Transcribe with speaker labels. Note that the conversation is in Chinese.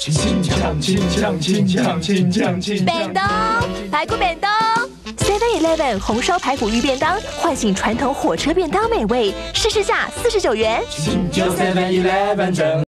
Speaker 1: 便当，排骨便当。7-Eleven 红烧排骨鱼便当，唤醒传统火车便当美味，试下49元。
Speaker 2: 就7-Eleven